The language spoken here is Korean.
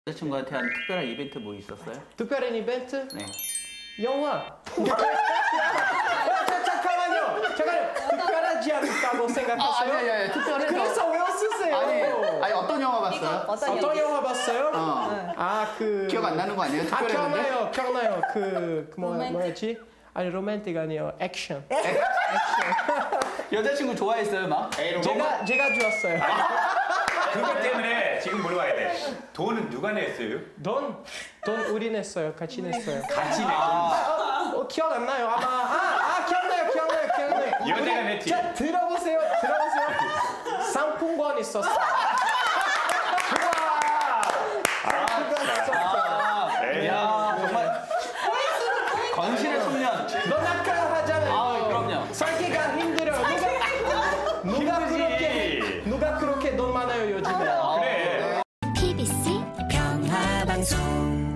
여자친구한테 한 특별한 이벤트 뭐 있었어요? 특별한 이벤트? 네. 영화. 잠깐만요. 특별하지 않을까고 생각하세요? 아니, 특별해서. 그래서 왜 쓰세요? 아니 어떤 영화 봤어요? 어떤 영화 봤어요? 기억 안 나는 거 아니에요? 특별했는데? 기억나요. 뭐였지? 아니 로맨틱 아니에요. 액션. 여자친구 좋아했어요, 막? 제가 좋았어요. 그것 때문에 지금 물어봐야 돼. 돈은 누가 냈어요? 돈 우리 냈어요. 같이 냈어요. 같이 냈죠. 기억 안 나요. 아마 기억나요. 여자가 냈지. 자, 들어보세요. 상품권 있었어요. 야, 정말 건실의 청년. 넌 아까 하잖아요. 그럼요. 살기가 힘들어. 누가 그렇게 돈 많아요 요즘에? 그래. PBC 평화방송